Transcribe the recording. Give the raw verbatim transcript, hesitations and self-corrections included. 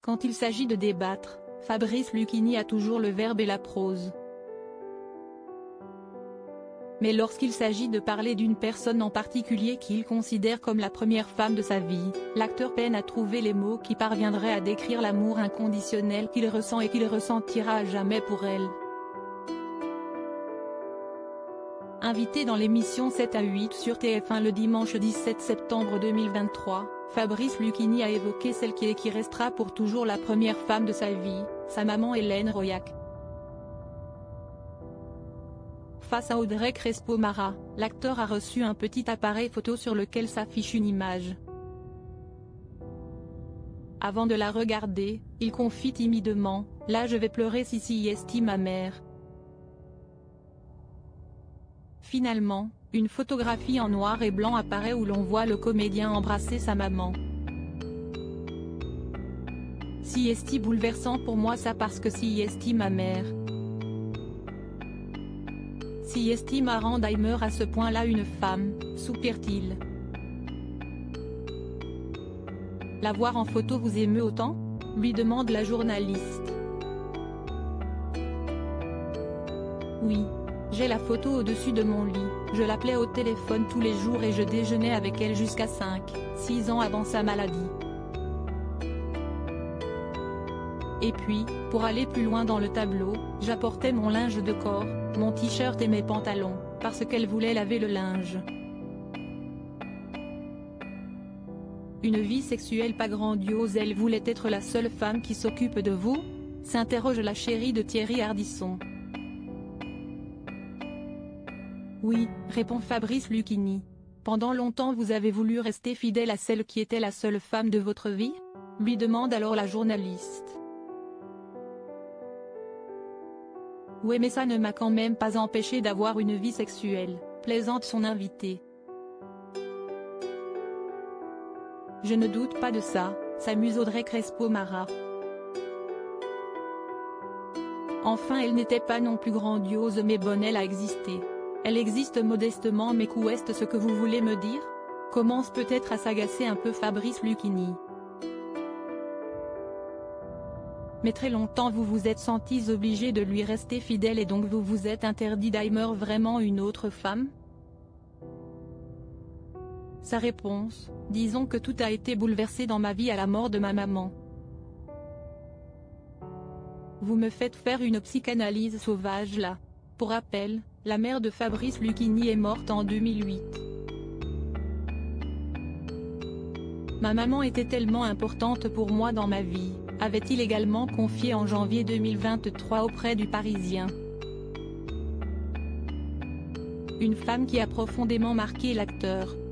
Quand il s'agit de débattre, Fabrice Lucchini a toujours le verbe et la prose. Mais lorsqu'il s'agit de parler d'une personne en particulier qu'il considère comme la première femme de sa vie, l'acteur peine à trouver les mots qui parviendraient à décrire l'amour inconditionnel qu'il ressent et qu'il ressentira à jamais pour elle. Invité dans l'émission sept à huit sur T F un le dimanche dix-sept septembre deux mille vingt-trois, Fabrice Lucchini a évoqué celle qui est et qui restera pour toujours la première femme de sa vie, sa maman Hélène Royac. Face à Audrey Crespo-Mara, l'acteur a reçu un petit appareil photo sur lequel s'affiche une image. Avant de la regarder, il confie timidement « Là je vais pleurer si si est ma mère ». Finalement, une photographie en noir et blanc apparaît où l'on voit le comédien embrasser sa maman. Si est bouleversant pour moi ça parce que si est ma mère. Si est ma rend Daimer à ce point-là une femme, soupire-t-il. La voir en photo vous émeut autant ? Lui demande la journaliste. Oui. J'ai la photo au-dessus de mon lit, je l'appelais au téléphone tous les jours et je déjeunais avec elle jusqu'à cinq, six ans avant sa maladie. Et puis, pour aller plus loin dans le tableau, j'apportais mon linge de corps, mon t-shirt et mes pantalons, parce qu'elle voulait laver le linge. Une vie sexuelle pas grandiose, elle voulait être la seule femme qui s'occupe de vous ? S'interroge la chérie de Thierry Ardisson. Oui, répond Fabrice Lucchini. Pendant longtemps vous avez voulu rester fidèle à celle qui était la seule femme de votre vie ? Lui demande alors la journaliste. Oui mais ça ne m'a quand même pas empêché d'avoir une vie sexuelle, plaisante son invité. Je ne doute pas de ça, s'amuse Audrey Crespo-Mara. Enfin elle n'était pas non plus grandiose mais bonne, elle a existé. Elle existe modestement mais qu'où est ce que vous voulez me dire ? Commence peut-être à s'agacer un peu Fabrice Lucchini. Mais très longtemps vous vous êtes sentis obligé de lui rester fidèle et donc vous vous êtes interdit d'aimer vraiment une autre femme ? Sa réponse, disons que tout a été bouleversé dans ma vie à la mort de ma maman. Vous me faites faire une psychanalyse sauvage là. Pour rappel, la mère de Fabrice Lucchini est morte en deux mille huit. Ma maman était tellement importante pour moi dans ma vie, avait-il également confié en janvier deux mille vingt-trois auprès du Parisien. Une femme qui a profondément marqué l'acteur.